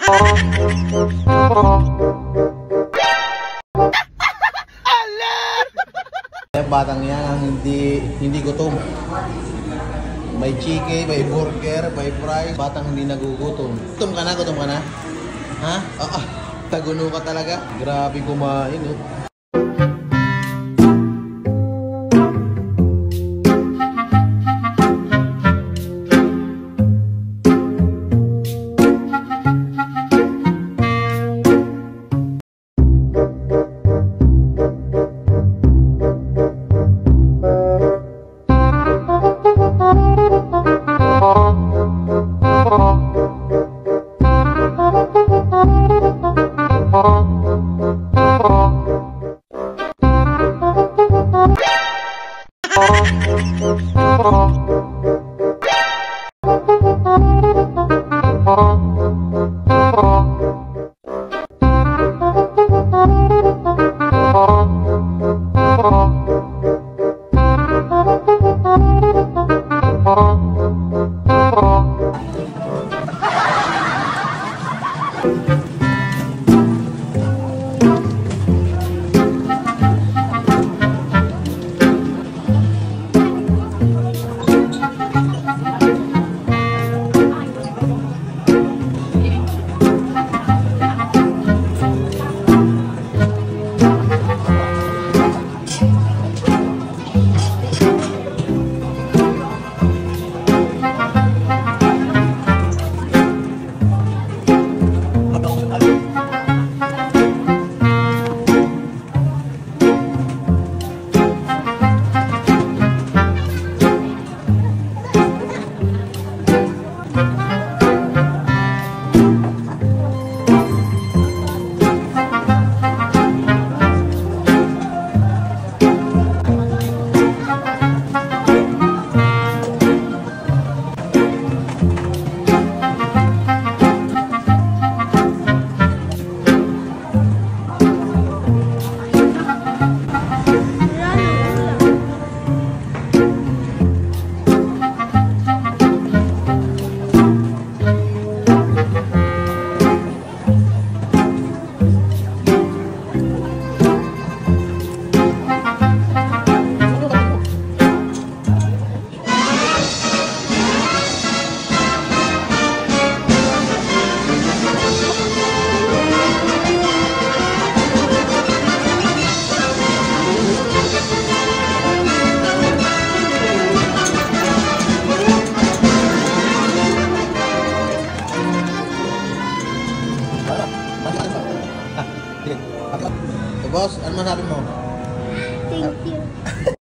Batang yan ang hindi gutom. May chicken, may burger, may fries. Batang hindi nagugutom. Gutom ka na? Gutom ka na? Ha? Taguno ka talaga. Grabe kumain, oh. Boss, ano masabi mo? Thank you.